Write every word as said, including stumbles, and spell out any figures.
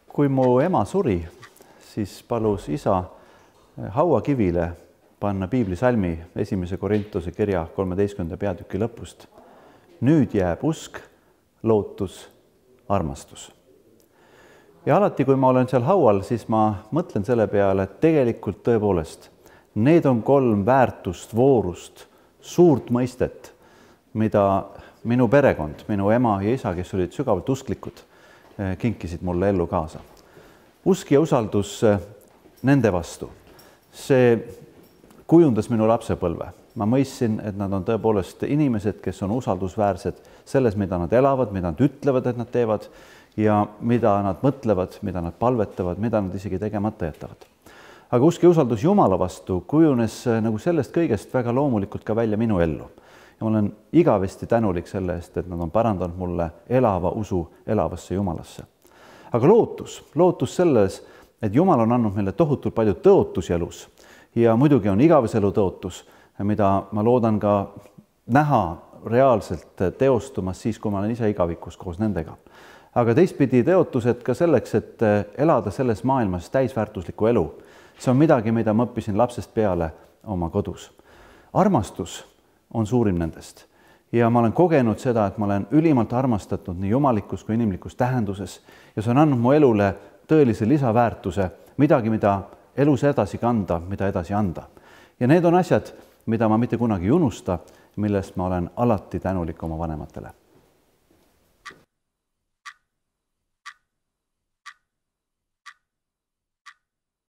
Kui mu ema suri, siis palus isa hauakivile panna piiblisalmi esimese Korintuse kirja kolmeteistkümnenda peatüki lõpust. Nüüd jääb usk, lootus, armastus. Ja alati, kui ma olen seal haual, siis ma mõtlen selle peale, et tegelikult tõepoolest need on kolm väärtust, voorust, suurt mõistet, mida minu perekond, minu ema ja isa, kes olid sügavalt usklikud, kinkisid mulle ellu kaasa. Usk ja usaldus nende vastu. See kujundas minu lapsepõlve. Ma mõistsin, et nad on tõepoolest inimesed, kes on usaldusväärsed selles, mida nad elavad, mida nad ütlevad, et nad teevad ja mida nad mõtlevad, mida nad palvetavad, mida nad isegi tegemata jätavad. Aga usk ja usaldus Jumala vastu kujunes nagu sellest kõigest väga loomulikult ka välja minu ellu. Ja ma olen igavesti tänulik selle eest, et nad on parandanud mulle elava usu elavasse Jumalasse. Aga lootus, lootus selles, et Jumal on andnud meile tohutult palju tõotusi elus ja muidugi on igaveselu tõotus, mida ma loodan ka näha reaalselt teostumas siis, kui ma olen ise igavikus koos nendega. Aga teistpidi tõotused ka selleks, et elada selles maailmas täisväärtuslikku elu. See on midagi, mida ma õppisin lapsest peale oma kodus. Armastus on suurim nendest ja ma olen kogenud seda, et ma olen ülimalt armastatud nii jumalikus kui inimlikus tähenduses ja see on andnud mu elule tõelise lisaväärtuse, midagi, mida elus edasi kanda, mida edasi anda. Ja need on asjad, mida ma mitte kunagi ei unusta, millest ma olen alati tänulik oma vanematele.